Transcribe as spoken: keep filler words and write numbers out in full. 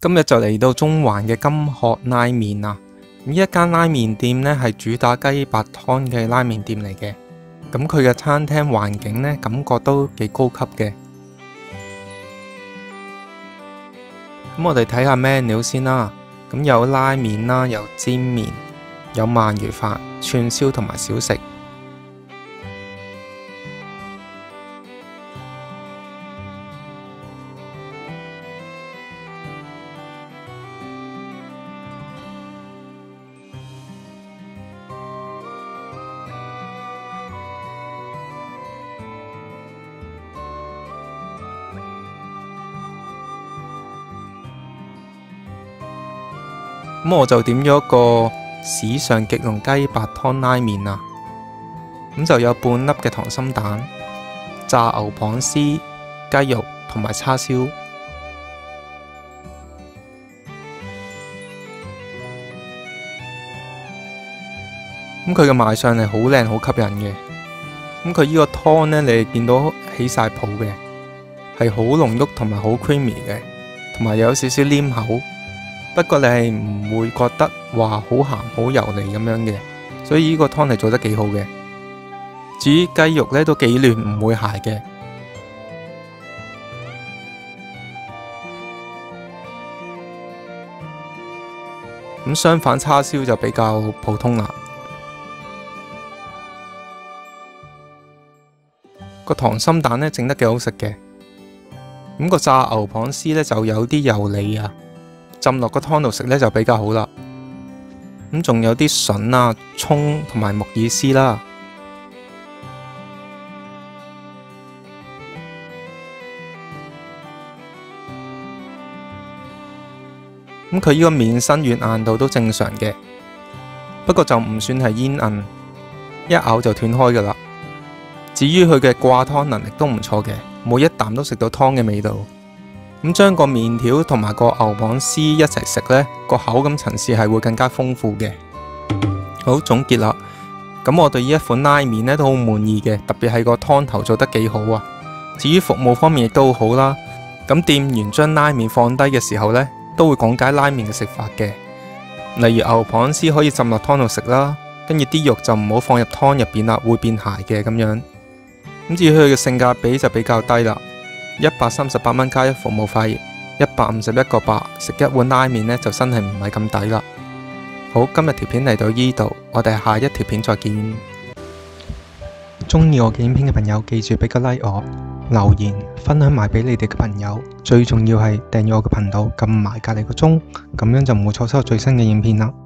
今日就嚟到中環嘅金鶴拉麵啦。呢一間拉麵店呢係主打雞白湯嘅拉麵店嚟嘅。咁佢嘅餐廳環境呢，感覺都幾高級嘅。咁我哋睇下咩料先啦。咁有拉麵啦，有煎麵，有鰻魚飯、串燒同埋小食。咁我就點咗個史上極濃雞白湯拉麵啦。咁就有半粒嘅溏心蛋、炸牛蒡絲、雞肉同埋叉燒。咁佢嘅賣相係好靚好吸引嘅。咁佢呢個湯呢，你見到起晒泡嘅，係好濃郁同埋好 creamy 嘅，同埋有少少黏口。不過你係唔會覺得話好鹹好油膩咁樣嘅，所以呢個湯係做得幾好嘅。至於雞肉呢，都幾嫩，唔會柴嘅。咁相反，叉燒就比較普通啦。個溏心蛋呢，整得幾好食嘅。咁個炸牛蒡絲呢，就有啲油膩啊。浸落個湯度食呢就比較好啦。咁仲有啲筍啊、蔥同埋木耳絲啦。咁佢呢個麵身軟硬度都正常嘅，不過就唔算係煙韌，一咬就斷開噶啦。至於佢嘅掛湯能力都唔錯嘅，每一啖都食到湯嘅味道。咁將個麵條同埋個牛蒡絲一齊食呢，個口感層次係會更加豐富嘅。好，總結啦，咁我對呢一款拉麵呢都好滿意嘅，特別係個湯頭做得幾好啊。至於服務方面亦都好好啦。咁店員將拉麵放低嘅時候呢，都會講解拉麵嘅食法嘅，例如牛蒡絲可以浸落湯度食啦，跟住啲肉就唔好放入湯入邊啦，會變鞋嘅咁樣。咁至於佢嘅性價比就比較低啦。一百三十八蚊加一服務費，一百五十一個八，食一碗拉麵呢就真係唔係咁抵啦。好，今日條片嚟到呢度，我哋下一條片再見。中意我嘅影片嘅朋友，記住俾個 like 我，留言分享埋俾你哋嘅朋友，最重要係訂閱我嘅頻道，撳埋隔籬個鐘，咁樣就唔會錯失最新嘅影片啦。